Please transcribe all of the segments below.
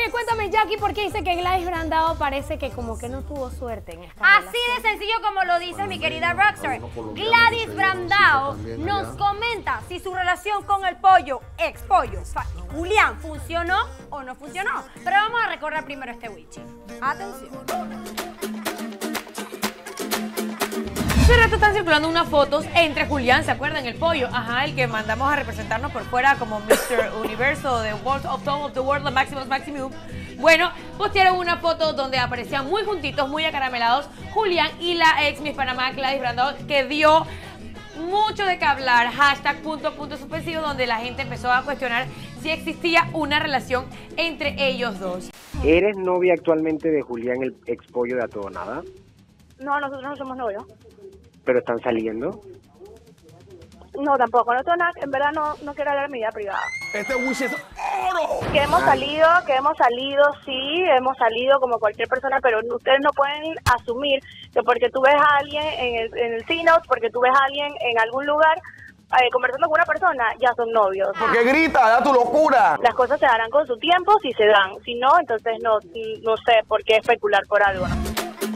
Oye, cuéntame, Jackie, ¿por qué dice que Gladys Brandao parece que como que no tuvo suerte en esta Así de sencillo como lo dice mi querida Rockstar. Gladys Brandao nos comenta si su relación con el pollo, ex pollo, Julián, funcionó o no funcionó. Pero vamos a recordar primero este Wichi. Atención. Hace rato están circulando unas fotos entre Julián, ¿se acuerdan? El pollo, ajá, el que mandamos a representarnos por fuera como Mr. Universo de World of Top of the World, Maximus Maximum. Bueno, postearon una foto donde aparecían muy juntitos, muy acaramelados, Julián y la ex Miss Panamá, Gladys Brandao, que dio mucho de qué hablar, hashtag punto suspensivo, donde la gente empezó a cuestionar si existía una relación entre ellos dos. ¿Eres novia actualmente de Julián, el ex pollo de A Todo Nada? No, nosotros no somos novios. ¿Pero están saliendo? No, tampoco. No, en verdad no quiero hablar de mi vida privada. Este Wichi es oro. Que hemos salido, sí, hemos salido como cualquier persona, pero ustedes no pueden asumir que porque tú ves a alguien en el C-Note, porque tú ves a alguien en algún lugar conversando con una persona, ya son novios. Porque grita, da tu locura. Las cosas se darán con su tiempo, si se dan. Si no, entonces no sé por qué especular por algo, ¿no?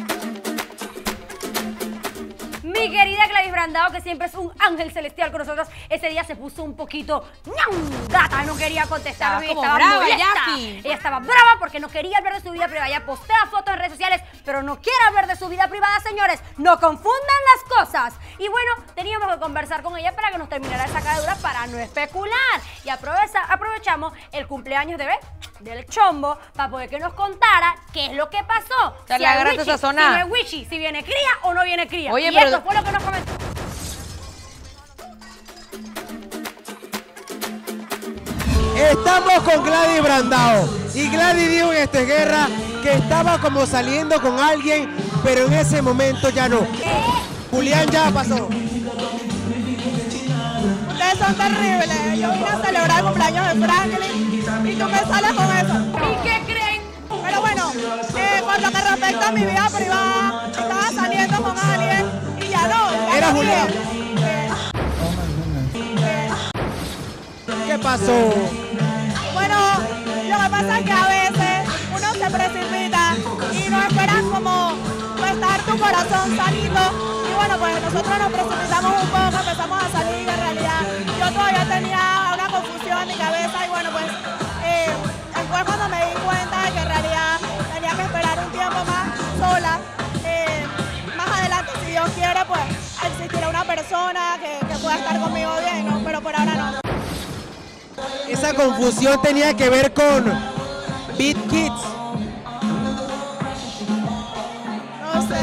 Mi querida Gladys Brandao, que siempre es un ángel celestial con nosotros, ese día se puso un poquito gata, no quería contestar. Estaba brava, molesta. Jackie. Ella estaba brava porque no quería hablar de su vida privada. Ella postea fotos en redes sociales, pero no quiere hablar de su vida privada, señores. No confundan las cosas. Y bueno, teníamos que conversar con ella para que nos terminara esa cadura para no especular. Y aprovechamos el cumpleaños del Chombo para poder que nos contara qué es lo que pasó. Si no es Wichi, si viene cría o no viene cría. Oye, y pero esto fue lo que nos comentó. Estamos con Gladys Brandao y Gladys dijo en Esta es Guerra que estaba como saliendo con alguien, pero en ese momento ya no. Julián ya pasó. Ustedes son terribles. Yo vine a celebrar el cumpleaños de Franklin y tú me sales con eso. ¿Y qué creen? Pero bueno, por lo que respecta a mi vida privada, estaba saliendo con alguien y ya no. Era Julián. ¿Qué pasó? Bueno, lo que pasa es que a veces uno se precipita y no esperas como estar tu corazón saliendo. Y bueno, pues nosotros nos precipitamos un poco, empezamos a salir y en realidad yo todavía tenía una confusión en mi cabeza y bueno, pues después cuando me di cuenta de que en realidad tenía que esperar un tiempo más sola, más adelante si Dios quiere, pues existirá una persona que pueda estar conmigo bien, ¿no? Pero por ahora no. Esa confusión tenía que ver con Beat Kids. No sé.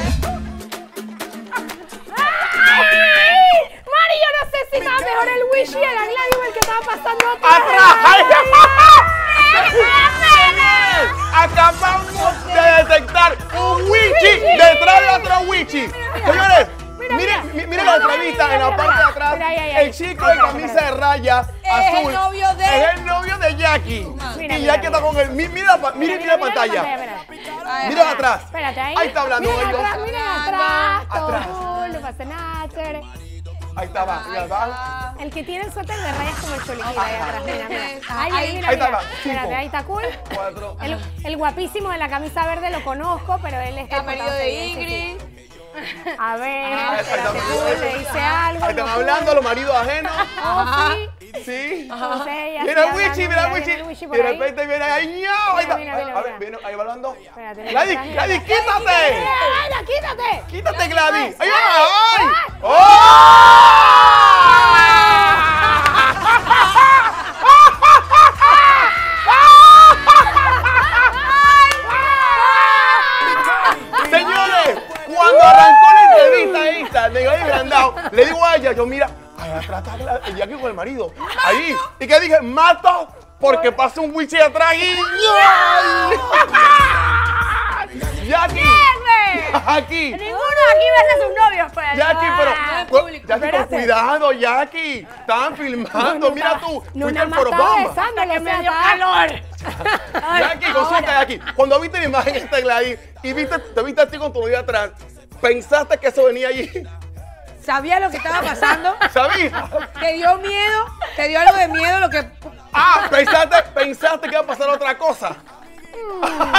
¡Ay! Mari, yo no sé si estaba mejor el Wichi y el Gladys o el que estaba pasando ¡Atrás! Acabamos de detectar un Wichi detrás de otro Wichi. Señores, miren la entrevista en la parte de atrás. El chico de camisa de rayas azul es el novio de Jackie. Y Jackie está con él. Mira la pantalla. Mira atrás. Espérate, Ahí está hablando. Miren atrás. Todo, no pasa nada, chévere. Ahí está, va. El que tiene el suéter de rayas como el choliquito ahí atrás, mira. Ahí está, va. Espérate, ahí está cool. 4. El guapísimo de la camisa verde lo conozco, pero él está El marido de Ingrid. A ver, espérate, cool, le dice algo. Ahí están hablando los maridos ajenos. Oh, sí. Sí. No sé, ella Mira sí Wichi, hablando, mira viene el Wichi. por Y de ahí. repente viene ahí, ¡ñau! Ahí está. Mira, A ver, viene ahí va hablando. Espérate, Gladys, quítate. ¡Mira, quítate! Quítate, Gladys. ¡Ay, ay! Señores, cuando arrancó la entrevista esta de Gladys Brandao, le digo a ella, yo mira, ahí atrás está el Jackie con el marido. Ahí. ¿Y qué dije? Mato porque pasa un Wichi atrás y... Jackie. Aquí. Ninguno aquí besa a sus novios, pues. Jackie, Jackie, con cuidado, Jackie. Estaban filmando, mira tú. Fuiste al forobomba. Que me dio calor. Jackie, consulta, Jackie. Cuando viste la imagen esta Gladys y te viste a ti con tu novia atrás, ¿pensaste que eso venía allí? ¿Sabía lo que estaba pasando? ¿Sabías? ¿Te dio miedo? ¿Te dio algo de miedo lo que...? Ah, pensaste que iba a pasar otra cosa.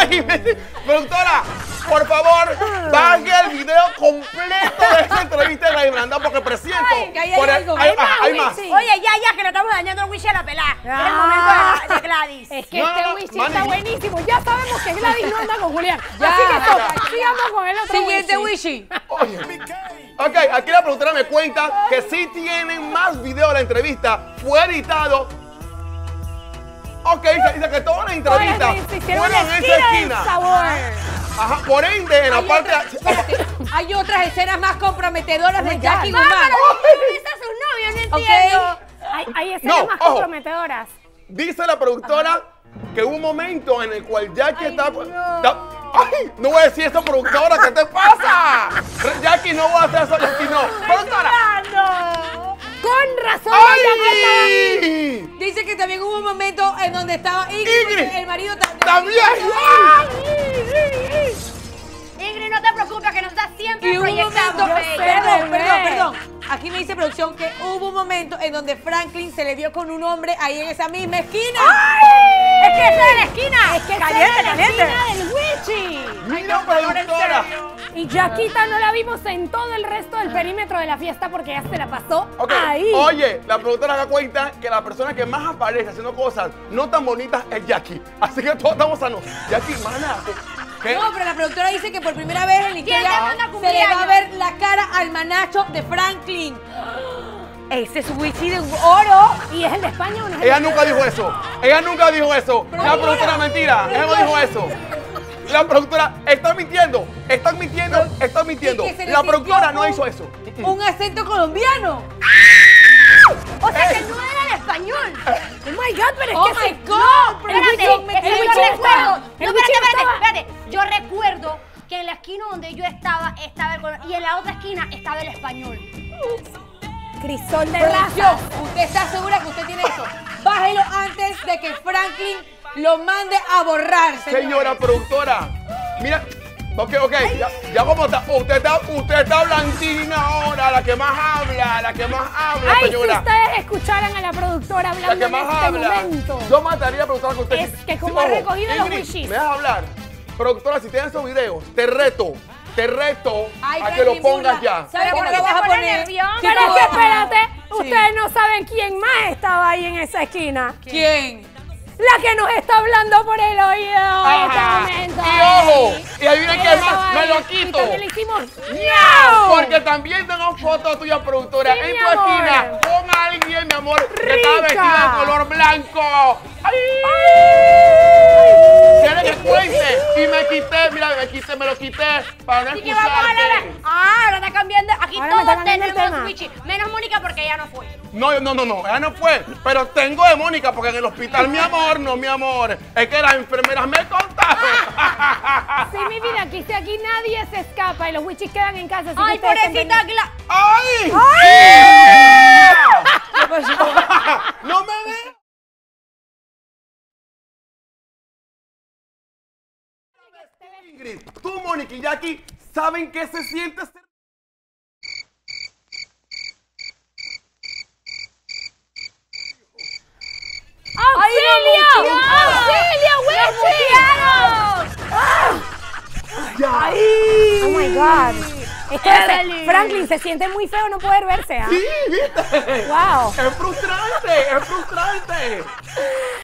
Productora, por favor, baje el video completo de esta entrevista de Gladys Brandao porque presiento. Hay más. Oye, ya, que le estamos dañando el Wishi a la pelada. Es el momento de Gladys. Es que este Wishi está buenísimo. Ya sabemos que Gladys no anda con Julián. Así que sigamos con el otro Siguiente Wishi. Oye. Ok, aquí la productora me cuenta que sí tienen más video de la entrevista. Fue editado. Ok, dice que todas las entrevistas fueron en esa esquina. Ajá, por ende, en la parte... Hay otras escenas más comprometedoras de Jackie Guzmán. ¿Esa es su novio? No entiendo. Hay escenas más comprometedoras. Dice la productora que hubo un momento en el cual Jackie estaba... ¡Ay! No voy a decir eso, productora, ¿qué te pasa? Jackie, no voy a hacer eso, Jackie, no. ¡Productora! Con razón. ¡Ay! Dice que también hubo un momento en donde estaba Ingrid, el marido también. Ingrid, no te preocupes, que nos da siempre y hubo un proyectando. momento, perdón. Aquí me dice producción que hubo un momento en donde Franklin se le vio con un hombre ahí en esa misma esquina. ¡Ay! ¡Es que esa es la esquina! ¡Es que caliente, la esquina del Wichi! ¡Mira, productora! Y Jaquita no la vimos en todo el resto del perímetro de la fiesta porque ya se la pasó ahí. Oye, la productora da cuenta que la persona que más aparece haciendo cosas no tan bonitas es Jackie. Así que todos estamos sanos. Jackie, mana. ¿Qué? No, pero la productora dice que por primera vez en la historia se le va a ver la cara al manacho de Franklin. Ese es Wichi de oro. ¿Y es el de España o no es el Ella nunca dijo eso. Ella nunca dijo eso. La productora mentira. Ella no dijo eso. La productora está mintiendo. Están mintiendo. Están mintiendo. La productora no hizo eso. Un acento colombiano. O sea que no era el español. Oh my God, pero es Oh que my God. Espérate. Yo recuerdo que en la esquina donde yo estaba el colombiano y en la otra esquina estaba el español. Crisol de Producción, raza. ¿usted está segura que usted tiene eso? Bájelo antes de que Franklin lo mande a borrar, Señora productora, mira. Ok, ya como está. Usted está blanquina ahora, la que más habla, Ay, señora. si ustedes escucharan a la productora hablando La que más en este habla. momento. Yo mataría a la productora que usted... Es que como ha recogido los Wishis. ¿Me dejas hablar? Productora, si tienes esos videos, te reto Ay, a que lo pongas ya. ¿Sabe por qué lo vas a poner? Pero es que espérate, ustedes no saben quién más estaba ahí en esa esquina. ¿Quién? La que nos está hablando por el oído en este Ajá. momento. Y ojo, y adivinen qué Ella más, estaba me ahí, lo y quito. también le hicimos ¡no! Porque también tengo fotos tuyas, productora, Sí, en mi tu amor. esquina con alguien, mi amor, que Rica. estaba vestida de color blanco. ¡Ay! ¿Quieres que cuente? Y me quité, mira, me lo quité para no Así que vamos a hablar. excusarte. Ahora está cambiando. Aquí Ahora me está todos cambiando el tenemos tema. Wichi. Menos Mónica porque ella no fue. No, ella no fue. Pero tengo de Mónica porque en el hospital, mi amor. Es que las enfermeras me contaron. Sí, mi vida, aquí nadie se escapa y los Wichis quedan en casa. así Ay, que ustedes pobrecita estén ¡Ay! ¡No me ve! Ingrid, tú, Mónica y Jackie, ¿saben qué se siente ser? ¡Auxilio! ¡Auxilio, Wichi! ¡Ya! Oh my God. Franklin se siente muy feo no poder verse, ¿ah? ¡Sí, viste! Wow. Es frustrante.